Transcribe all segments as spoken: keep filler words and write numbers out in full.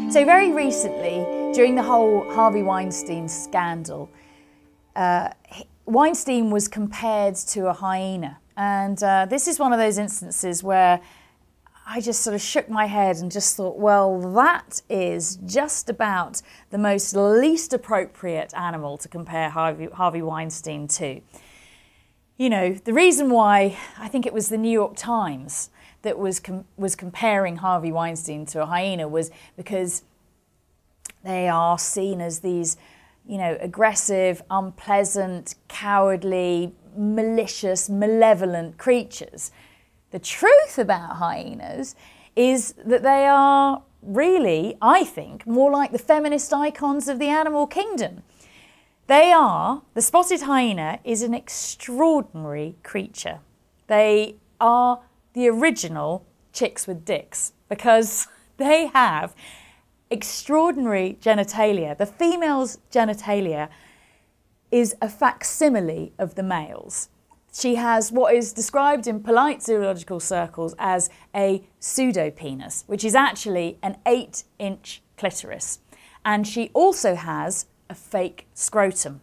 So very recently, during the whole Harvey Weinstein scandal, uh, Weinstein was compared to a hyena. And uh, this is one of those instances where I just sort of shook my head and just thought, well, that is just about the most least appropriate animal to compare Harvey, Harvey Weinstein to. You know, the reason why I think it was the New York Times that was com was comparing Harvey Weinstein to a hyena was because they are seen as these, you know, aggressive, unpleasant, cowardly, malicious, malevolent creatures. The truth about hyenas is that they are really, I think, more like the feminist icons of the animal kingdom. They are, the spotted hyena is an extraordinary creature. They are the original chicks with dicks because they have extraordinary genitalia. The female's genitalia is a facsimile of the male's. She has what is described in polite zoological circles as a pseudo-penis, which is actually an eight inch clitoris. And she also has a fake scrotum.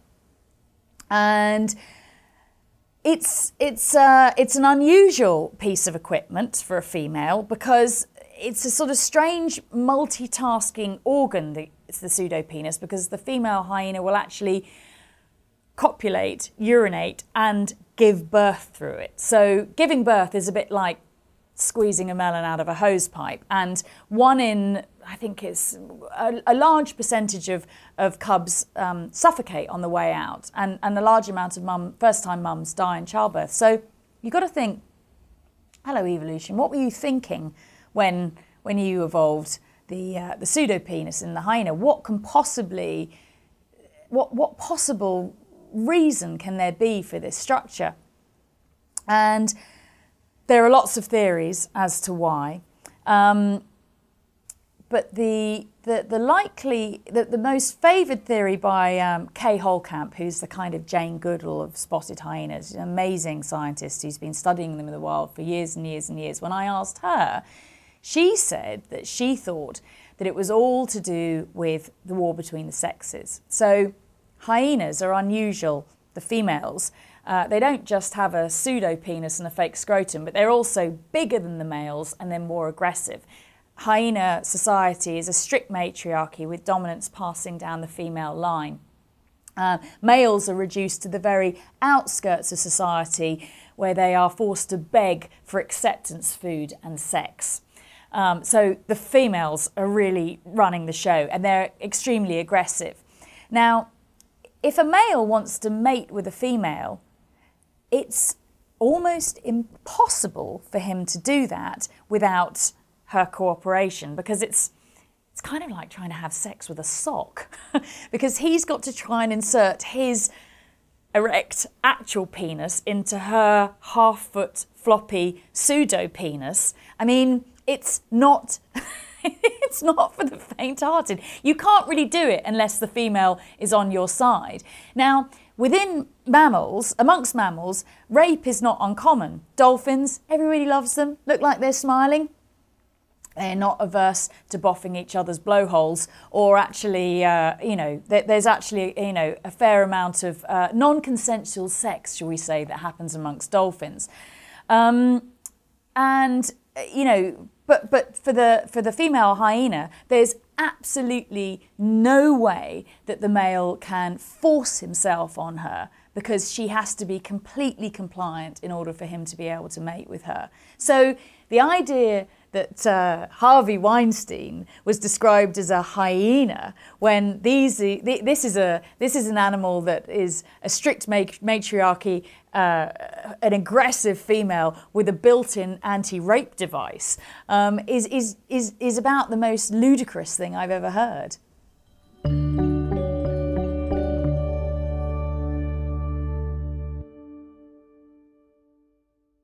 And it's, it's, uh, it's an unusual piece of equipment for a female because it's a sort of strange multitasking organ, the, it's the pseudo-penis, because the female hyena will actually copulate, urinate, and give birth through it. So giving birth is a bit like squeezing a melon out of a hose pipe. And one in, I think it's a, a large percentage of, of cubs um, suffocate on the way out. And, and a large amount of mum, first-time mums die in childbirth. So you've got to think, hello evolution, what were you thinking when, when you evolved the, uh, the pseudo-penis in the hyena? What can possibly, what, what possible reason can there be for this structure? And there are lots of theories as to why, um, but the, the, the likely, the, the most favoured theory by um, Kay Holcamp, who's the kind of Jane Goodall of spotted hyenas, an amazing scientist who's been studying them in the wild for years and years and years. When I asked her, she said that she thought that it was all to do with the war between the sexes. So hyenas are unusual, the females. Uh, they don't just have a pseudo-penis and a fake scrotum, but they're also bigger than the males and they're more aggressive. Hyena society is a strict matriarchy with dominance passing down the female line. Uh, males are reduced to the very outskirts of society where they are forced to beg for acceptance, food and sex. Um, so the females are really running the show and they're extremely aggressive. Now, if a male wants to mate with a female, it's almost impossible for him to do that without her cooperation because it's, it's kind of like trying to have sex with a sock because he's got to try and insert his erect actual penis into her half-foot floppy pseudo-penis. I mean, it's not... It's not for the faint-hearted. You can't really do it unless the female is on your side. Now, within mammals, amongst mammals, rape is not uncommon. Dolphins, everybody loves them, look like they're smiling. They're not averse to boffing each other's blowholes or actually, uh, you know, there's actually, you know, a fair amount of uh, non-consensual sex, shall we say, that happens amongst dolphins. Um, and, you know, But, but for, the, for the female hyena, there's absolutely no way that the male can force himself on her because she has to be completely compliant in order for him to be able to mate with her. So the idea that uh, Harvey Weinstein was described as a hyena when these, this, is a, this is an animal that is a strict matriarchy, uh, an aggressive female with a built-in anti-rape device, um, is, is, is, is about the most ludicrous thing I've ever heard.